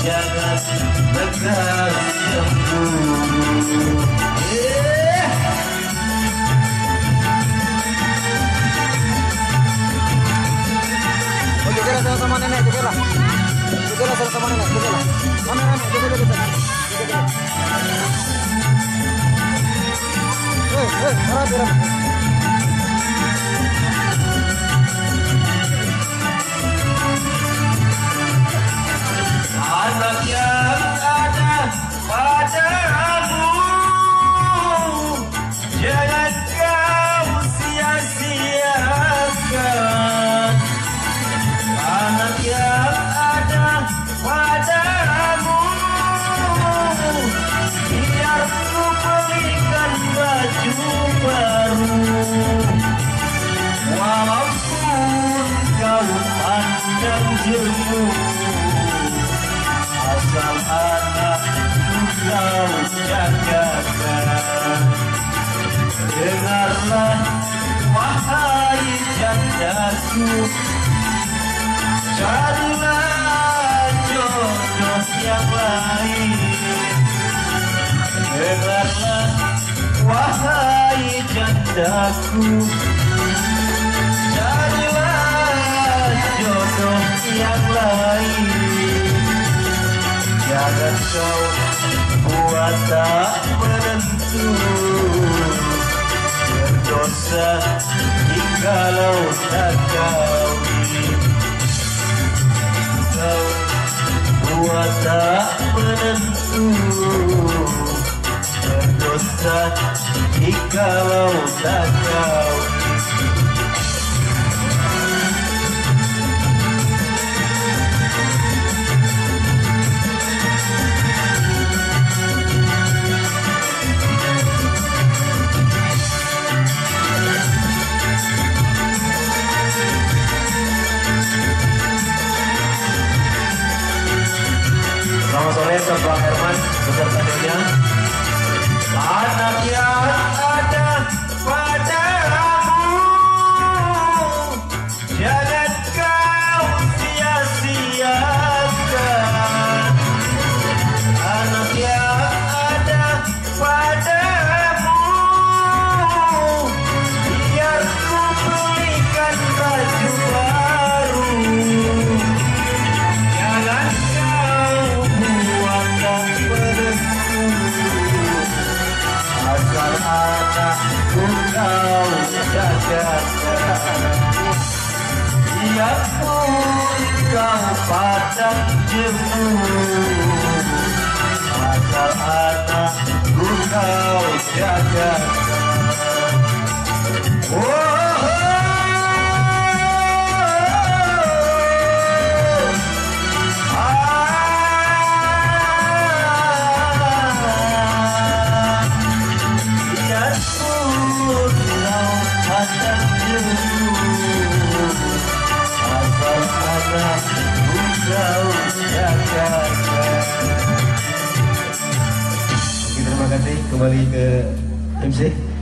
jangan tegar cemburu. Joget sama nenek, joget lah. Joget sama nenek, joget lah. Rame-rame, joget. Rame. Anak yang ada padamu jangan kau sia-siakan. Anak yang ada padamu biar ku belikan baju baru. Walaupun kau pandang jemu, asal anak kau jagakan. Dengarlah wahai jandaku, carilah jodoh yang lain. Dengarlah wahai jandaku, carilah jodoh yang lain. Jangan kau buat tak menentu, berdosa jikalau tak kawin. Kau buat tak menentu, berdosa jikalau tak kawin. Selamat sore ke Bang Herman beserta nyonya. Anak yang ada padamu jangan kau sia-siakan. Anak yang ada padamu biar ku belikan baju baru. Jangan asal anakku kau jagakan. Biarpun kau pandang jemu, asal anakku kau jagakan. Terima kasih, kembali ke MC.